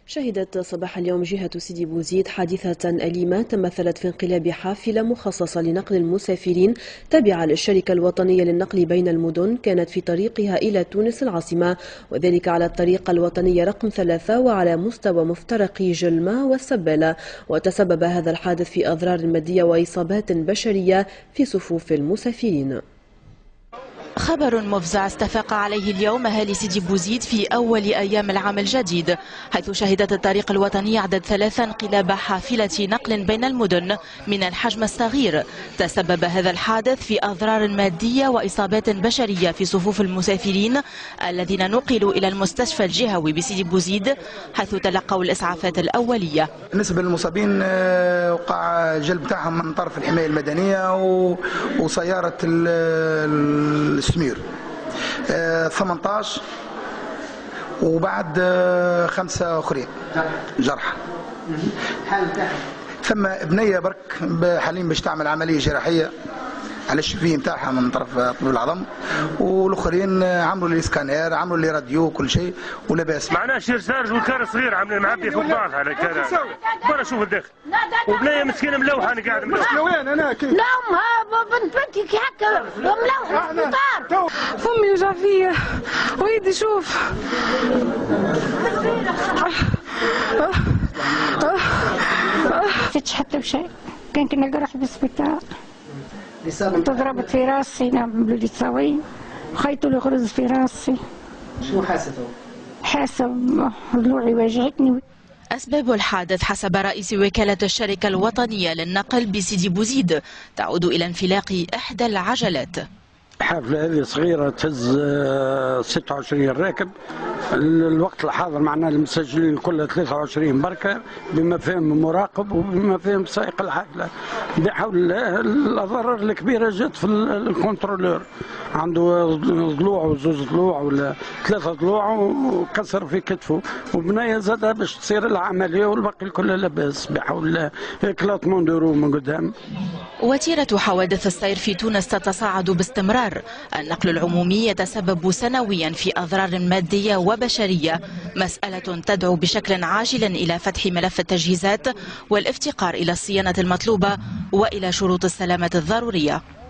شهدت صباح اليوم جهة سيدي بوزيد حادثة أليمة تمثلت في انقلاب حافلة مخصصة لنقل المسافرين تابعة للشركة الوطنية للنقل بين المدن، كانت في طريقها إلى تونس العاصمة، وذلك على الطريقة الوطنية رقم 3 وعلى مستوى مفترق جلمة والسبالة. وتسبب هذا الحادث في أضرار مادية وإصابات بشرية في صفوف المسافرين. خبر مفزع استفاق عليه اليوم أهالي سيدي بوزيد في أول أيام العام الجديد، حيث شهدت الطريق الوطني عدد 3 انقلاب حافلة نقل بين المدن من الحجم الصغير. تسبب هذا الحادث في أضرار مادية وإصابات بشرية في صفوف المسافرين الذين نقلوا إلى المستشفى الجهوي بسيدي بوزيد، حيث تلقوا الإسعافات الأولية. بالنسبة للمصابين وقع الجلب بتاعهم من طرف الحماية المدنية وسيارة السمير 18 وبعد 5 اخرين جرحى. ثم بنيه برك حاليا باش تعمل عمليه جراحيه على الشفيه نتاعها من طرف طبيب العظم، والاخرين عملوا لي سكانير، عملوا لي راديو كل شيء ولا باس. معناه شير سارج والكار صغير عاملين معبي فوق بعض على الكار. برا شوف الداخل. وبنيه مسكينه ملوحه انا قاعد ملوحه. وين انا كيف؟ لا بنتي كي هكا ملوحه في الدار. فمي وجع فيا ويدي شوف. فتش حتى بشيء، كان كنا نروح بالسبيطار. ضربت في راسي، نعملوا لي تصاوير، خيطوا لي غرز في راسي. شنو حاسته؟ حاسه ضلوعي واجعتني. أسباب الحادث حسب رئيس وكالة الشركة الوطنية للنقل بسيدي بوزيد تعود إلى انفلاق إحدى العجلات. الحافلة هذه صغيرة تهز 26 راكب. الوقت الحاضر معنا المسجلين كلها 23 بركة بما فيهم مراقب وبما فيهم سائق الحافلة. بحول الأضرار الكبيرة جت في الكنترولور، عنده ضلوع وزوز ضلوع ولا 3 ضلوع وكسر في كتفه، وبنية زادها باش تصير العملية والباقي كله لاباس بحول كلاط موندورو من قدام. وتيرة حوادث السير في تونس تتصاعد باستمرار. النقل العمومي يتسبب سنويا في أضرار مادية وبشرية، مسألة تدعو بشكل عاجل إلى فتح ملف التجهيزات والافتقار إلى الصيانة المطلوبة وإلى شروط السلامة الضرورية.